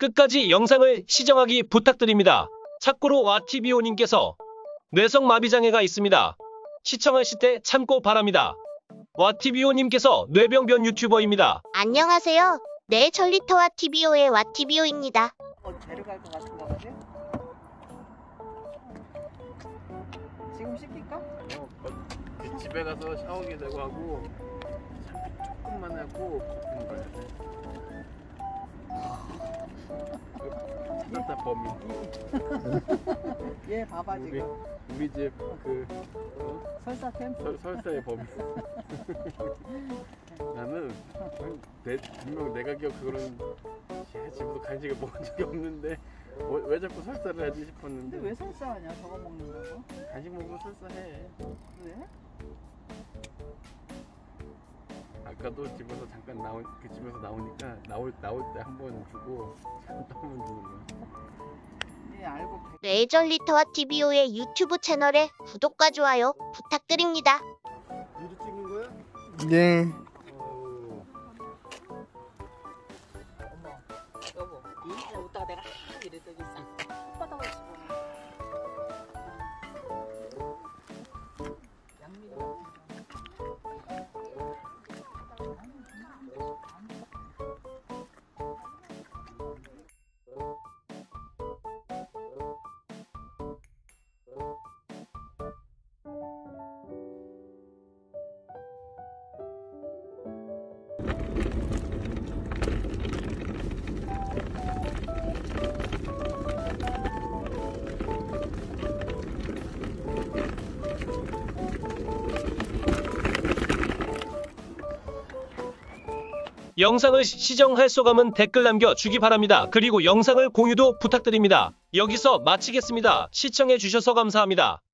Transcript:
끝까지 영상을 시청하기 부탁드립니다. 참고로 와티비오님께서 뇌성마비장애가 있습니다. 시청하실 때 참고 바랍니다. 와티비오님께서 뇌병변 유튜버입니다. 안녕하세요. 네, 전리터와 TVO의 와티비오입니다. 데려갈 것 같은가 보지? 지금 씻길까? 집에 가서 샤워기 내고 하고 샴푸 조금만 하고 거품 가야 돼. 찾았다 범인. 얘 봐봐 지금 우리 집 그 설사템? 설사의 범인. 나는 분명 내가 기억 그거는 집에서 간식을 먹은 적이 없는데 왜 자꾸 설사를 하지 싶었는데. 근데 왜 설사하냐 저거 먹는다고? 간식 먹으면 설사해. 왜? 아까도 집에서 잠깐 집에서 나오니까 나올 때 한 번 주고 잠깐 한 번 주는 거야. 얘 알고 네, 전리터와 TVO의 유튜브 채널에 구독과 좋아요 부탁드립니다. 이리 찍는 거야? 네. 어머, 여보, 인터넷 웃다가 내가 이랬더니 싹 바닥을 집어넣어. 양미리. 영상을 시청할 소감은 댓글 남겨주기 바랍니다. 그리고 영상을 공유도 부탁드립니다. 여기서 마치겠습니다. 시청해주셔서 감사합니다.